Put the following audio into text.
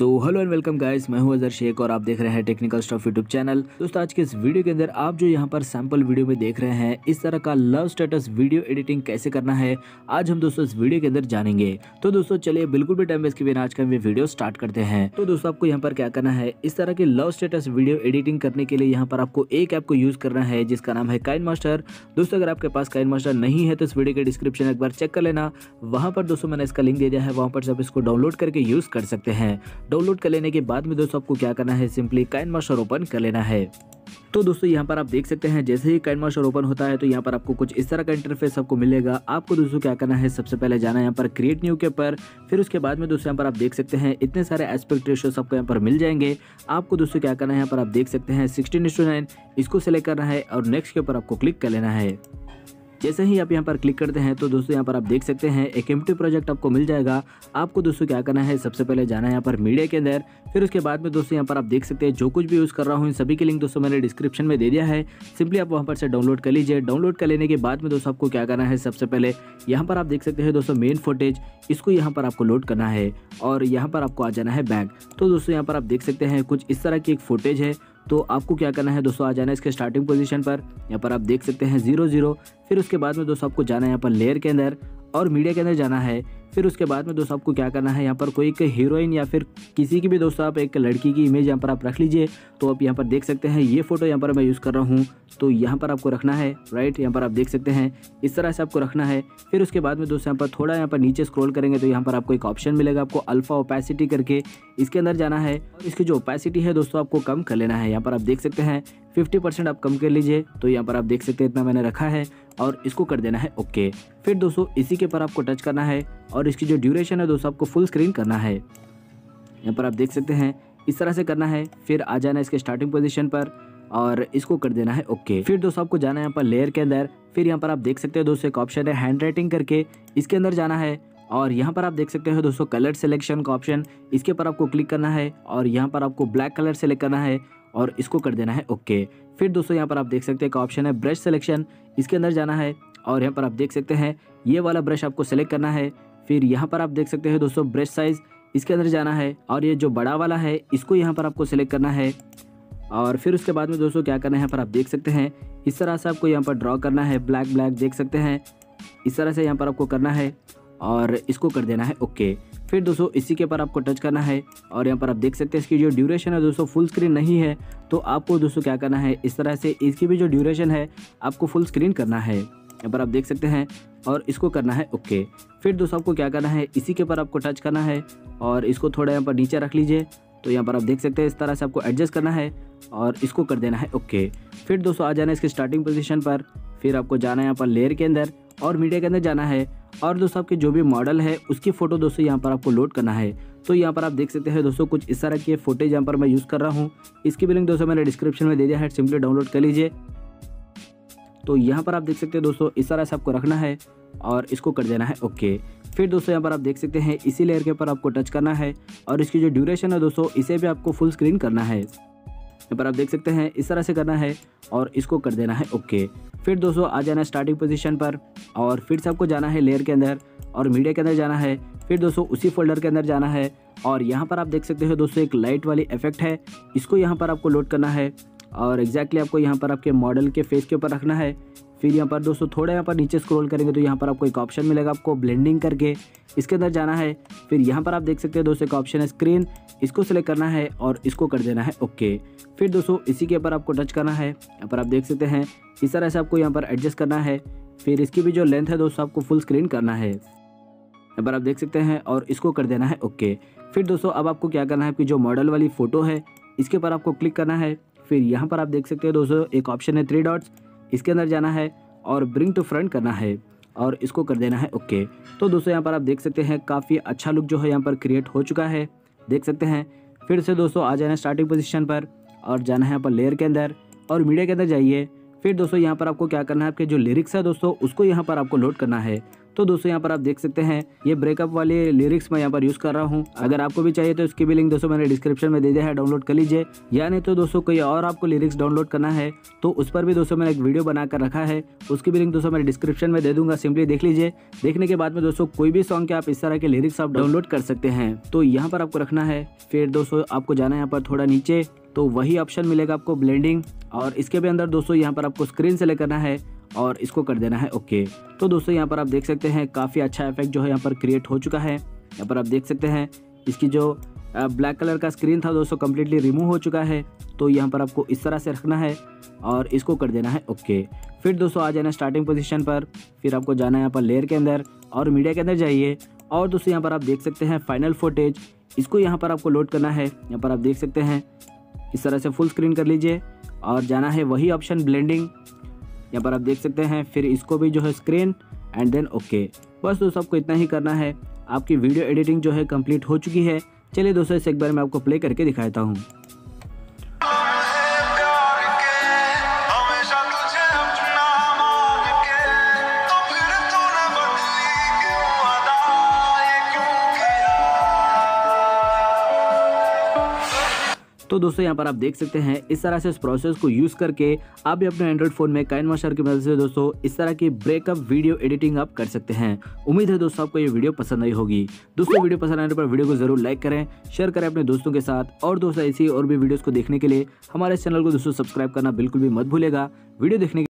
So hello and welcome guys, मैं हूं अजहर शेख और आप देख रहे हैं टेक्निकल स्टफ यूट्यूब चैनल। दोस्तों आज के इस वीडियो के अंदर आप जो यहां पर सैंपल वीडियो में देख रहे हैं, इस तरह का लव स्टेटस वीडियो एडिटिंग कैसे करना है, आज हम दोस्तों इस वीडियो के अंदर जानेंगे। तो दोस्तों चलिए बिल्कुल भी टाइम वेस्ट किए बिना आज का वीडियो स्टार्ट करते हैं। तो दोस्तों आपको यहाँ पर क्या करना है, इस तरह के लव स्टेटस वीडियो एडिटिंग करने के लिए यहाँ पर आपको एक ऐप को यूज करना है जिसका नाम है काइनमास्टर। दोस्तों अगर आपके पास काइनमास्टर नहीं है तो इस वीडियो के डिस्क्रिप्शन एक बार चेक कर लेना, वहां पर दोस्तों मैंने इसका लिंक दे दिया है, वहां पर आप इसको डाउनलोड करके यूज कर सकते हैं। डाउनलोड कर लेने के बाद में दोस्तों आपको क्या करना है, सिंपली काइनमास्टर ओपन कर लेना है। तो दोस्तों यहाँ पर आप देख सकते हैं जैसे ही काइनमास्टर ओपन होता है तो यहाँ पर आपको कुछ इस तरह का इंटरफेस आपको मिलेगा। आपको दोस्तों क्या करना है, सबसे पहले जाना है यहाँ पर क्रिएट न्यू के ऊपर। फिर उसके बाद में दोस्तों यहाँ पर आप देख सकते हैं इतने सारे एस्पेक्ट रेशियोस आपको यहाँ पर मिल जाएंगे। आपको दोस्तों क्या करना है, यहाँ पर आप देख सकते हैं 16:9 इसको सिलेक्ट करना है और नेक्स्ट के ऊपर आपको क्लिक कर लेना है। जैसे ही आप यहाँ पर क्लिक करते हैं तो दोस्तों यहाँ पर आप देख सकते हैं एक एम्प्टी प्रोजेक्ट आपको मिल जाएगा। आपको दोस्तों क्या करना है, सबसे पहले जाना है यहाँ पर मीडिया के अंदर। फिर उसके बाद में दोस्तों यहाँ पर आप देख सकते हैं जो कुछ भी यूज़ कर रहा हूँ इन सभी के लिंक दोस्तों मैंने डिस्क्रिप्शन में दे दिया है। सिंपली आप वहाँ पर से डाउनलोड कर लीजिए। डाउनलोड कर लेने के बाद में दोस्तों आपको क्या करना है, सबसे पहले यहाँ पर आप देख सकते हैं दोस्तों मेन फुटेज, इसको यहाँ पर आपको लोड करना है और यहाँ पर आपको आ जाना है बैक। तो दोस्तों यहाँ पर आप देख सकते हैं कुछ इस तरह की एक फुटेज है। तो आपको क्या करना है दोस्तों, आ जाना है इसके स्टार्टिंग पोजीशन पर। यहाँ पर आप देख सकते हैं 0 फिर उसके बाद में दोस्तों आपको जाना है यहाँ पर लेयर के अंदर और मीडिया के अंदर जाना है। फिर उसके बाद में दोस्तों आपको क्या करना है, यहाँ पर कोई एक हीरोइन या फिर किसी की भी दोस्तों आप एक लड़की की इमेज यहाँ पर आप रख लीजिए। तो आप यहाँ पर देख सकते हैं ये फोटो यहाँ पर मैं यूज़ कर रहा हूँ, तो यहाँ पर आपको रखना है राइट। यहाँ पर आप देख सकते हैं इस तरह से आपको रखना है। फिर उसके बाद में दोस्तों यहाँ पर थोड़ा यहाँ पर नीचे स्क्रॉल करेंगे तो यहाँ पर आपको एक ऑप्शन मिलेगा, आपको अल्फा ओपेसिटी करके इसके अंदर जाना है और इसकी जो ओपेसिटी है दोस्तों आपको कम कर लेना है। यहाँ पर आप देख सकते हैं 50% आप कम कर लीजिए। तो यहाँ पर आप देख सकते हैं इतना मैंने रखा है और इसको कर देना है ओके। फिर दोस्तों इसी के ऊपर आपको टच करना है और इसकी जो ड्यूरेशन है दोस्तों आपको फुल स्क्रीन करना है। यहाँ पर आप देख सकते हैं इस तरह से करना है। फिर आ जाना है इसके स्टार्टिंग पोजीशन पर और इसको कर देना है ओके। फिर दोस्तों आपको जाना है यहाँ पर लेयर के अंदर। फिर यहाँ पर आप देख सकते हैं दोस्तों एक ऑप्शन है हैंड राइटिंग करके, इसके अंदर जाना है और यहाँ पर आप देख सकते हो दोस्तों कलर सिलेक्शन का ऑप्शन, इसके ऊपर आपको क्लिक करना है और यहाँ पर आपको ब्लैक कलर सेलेक्ट करना है और इसको कर देना है ओके। फिर दोस्तों यहाँ पर आप देख सकते हैं एक ऑप्शन है ब्रश सिलेक्शन, इसके अंदर जाना है और यहाँ पर आप देख सकते हैं ये वाला ब्रश आपको सेलेक्ट करना है। फिर यहाँ पर आप देख सकते हैं दोस्तों ब्रश साइज, इसके अंदर जाना है और ये जो बड़ा वाला है इसको यहाँ पर आपको सेलेक्ट करना है। और फिर उसके बाद में दोस्तों क्या करना है, यहाँ पर आप देख सकते हैं इस तरह से आपको यहाँ पर ड्रॉ करना है, ब्लैक ब्लैक देख सकते हैं इस तरह से यहाँ पर आपको करना है और इसको कर देना है ओके। फिर दोस्तों इसी के ऊपर आपको टच करना है और यहाँ पर आप देख सकते हैं इसकी जो ड्यूरेशन है दोस्तों फुल स्क्रीन नहीं है, तो आपको दोस्तों क्या करना है, इस तरह से इसकी भी जो ड्यूरेशन है आपको फुल स्क्रीन करना है। यहाँ पर आप देख सकते हैं और इसको करना है ओके। फिर दोस्तों आपको क्या करना है, इसी के ऊपर आपको टच करना है और इसको थोड़ा यहाँ पर नीचे रख लीजिए। तो यहाँ पर आप देख सकते हैं इस तरह से आपको एडजस्ट करना है और इसको कर देना है ओके। फिर दोस्तों आ जाना है इसके स्टार्टिंग पोजीशन पर। फिर आपको जाना है यहाँ पर लेयर के अंदर और मीडिया के अंदर जाना है और दोस्तों आपके जो भी मॉडल है उसकी फ़ोटो दोस्तों यहाँ पर आपको लोड करना है। तो यहाँ पर आप देख सकते हैं दोस्तों कुछ इस तरह की फुटेज यहाँ पर मैं यूज़ कर रहा हूँ, इसकी भी लिंक दोस्तों मैंने डिस्क्रिप्शन में दे दिया है, सिंपली डाउनलोड कर लीजिए। तो यहाँ पर आप देख सकते हैं दोस्तों इस तरह से आपको रखना है और इसको कर देना है ओके। फिर दोस्तों यहाँ पर आप देख सकते हैं इसी लेयर के ऊपर आपको टच करना है और इसकी जो ड्यूरेशन है दोस्तों इसे भी आपको फुल स्क्रीन करना है। यहाँ पर आप देख सकते हैं इस तरह से करना है और इसको कर देना है ओके। फिर दोस्तों आ जाना है स्टार्टिंग पोजीशन पर और फिर से आपको जाना है लेयर के अंदर और मीडिया के अंदर जाना है। फिर दोस्तों उसी फोल्डर के अंदर जाना है और यहाँ पर आप देख सकते हो दोस्तों एक लाइट वाली इफेक्ट है, इसको यहाँ पर आपको लोड करना है और एग्जैक्टली आपको यहाँ पर आपके मॉडल के फेस के ऊपर रखना है। फिर यहाँ पर दोस्तों थोड़ा यहाँ पर नीचे स्क्रॉल करेंगे तो यहाँ पर आपको एक ऑप्शन मिलेगा, आपको ब्लेंडिंग करके इसके अंदर जाना है। फिर यहाँ पर आप देख सकते हैं दोस्तों एक ऑप्शन है स्क्रीन, इसको सिलेक्ट करना है और इसको कर देना है ओके। फिर दोस्तों इसी के ऊपर आपको टच करना है। यहाँ पर आप देख सकते हैं इस तरह से आपको यहाँ पर एडजस्ट करना है। फिर इसकी भी जो लेंथ है दोस्तों आपको फुल स्क्रीन करना है, यहाँ पर आप देख सकते हैं और इसको कर देना है ओके। फिर दोस्तों अब आपको क्या करना है, आपकी जो मॉडल वाली फ़ोटो है इसके ऊपर आपको क्लिक करना है। फिर यहाँ पर आप देख सकते हैं दोस्तों एक ऑप्शन है 3 डॉट्स, इसके अंदर जाना है और ब्रिंग टू फ्रंट करना है और इसको कर देना है ओके। तो दोस्तों यहाँ पर आप देख सकते हैं काफ़ी अच्छा लुक जो है यहाँ पर क्रिएट हो चुका है, देख सकते हैं। फिर से दोस्तों आ जाना है स्टार्टिंग पोजीशन पर और जाना है यहाँ पर लेयर के अंदर और मीडिया के अंदर जाइए। फिर दोस्तों यहाँ पर आपको क्या करना है, आपके जो लिरिक्स है दोस्तों उसको यहाँ पर आपको लोड करना है। तो दोस्तों यहाँ पर आप देख सकते हैं ये ब्रेकअप वाले लिरिक्स मैं यहाँ पर यूज कर रहा हूँ। अगर आपको भी चाहिए तो इसकी भी लिंक दोस्तों मैंने डिस्क्रिप्शन में दे दिया है, डाउनलोड कर लीजिए। या नहीं तो दोस्तों कोई और आपको लिरिक्स डाउनलोड करना है तो उस पर भी दोस्तों मैंने एक वीडियो बना कर रखा है, उसकी भी लिंक दोस्तों मैं डिस्क्रिप्शन में दे दूंगा, सिंपली देख लीजिए। देखने के बाद में दोस्तों कोई भी सॉन्ग के आप इस तरह के लिरिक्स आप डाउनलोड कर सकते हैं। तो यहाँ पर आपको रखना है, फिर दोस्तों आपको जाना है यहाँ पर थोड़ा नीचे, तो वही ऑप्शन मिलेगा आपको ब्लेंडिंग, और इसके भी अंदर दोस्तों यहाँ पर आपको स्क्रीन सेलेक्ट करना है और इसको कर देना है ओके। तो दोस्तों यहाँ पर आप देख सकते हैं काफ़ी अच्छा इफेक्ट जो है यहाँ पर क्रिएट हो चुका है। यहाँ पर आप देख सकते हैं इसकी जो ब्लैक कलर का स्क्रीन था दोस्तों कम्प्लीटली रिमूव हो चुका है। तो यहाँ पर आपको इस तरह से रखना है और इसको कर देना है ओके। फिर दोस्तों आ जाना स्टार्टिंग पोजीशन पर, फिर आपको जाना है यहाँ पर लेयर के अंदर और मीडिया के अंदर जाइए, और दोस्तों यहाँ पर आप देख सकते हैं फाइनल फुटेज, इसको यहाँ पर आपको लोड करना है। यहाँ पर आप देख सकते हैं इस तरह से फुल स्क्रीन कर लीजिए और जाना है वही ऑप्शन ब्लेंडिंग, यहाँ पर आप देख सकते हैं, फिर इसको भी जो है स्क्रीन एंड देन ओके। बस दोस्तों आपको इतना ही करना है, आपकी वीडियो एडिटिंग जो है कंप्लीट हो चुकी है। चलिए दोस्तों इस एक बार मैं आपको प्ले करके दिखाता हूँ। तो दोस्तों यहाँ पर आप देख सकते हैं इस तरह से इस प्रोसेस को यूज करके आप भी अपने एंड्रॉइड फोन में काइनमास्टर की मदद से दोस्तों इस तरह की ब्रेकअप वीडियो एडिटिंग आप कर सकते हैं। उम्मीद है दोस्तों आपको ये वीडियो पसंद आई होगी। दोस्तों वीडियो पसंद आने पर वीडियो को जरूर लाइक करें, शेयर करें अपने दोस्तों के साथ, और दोस्तों ऐसी और भी वीडियोस को देखने के लिए हमारे चैनल को दोस्तों सब्सक्राइब करना बिल्कुल भी मत भूलेगा। वीडियो देखने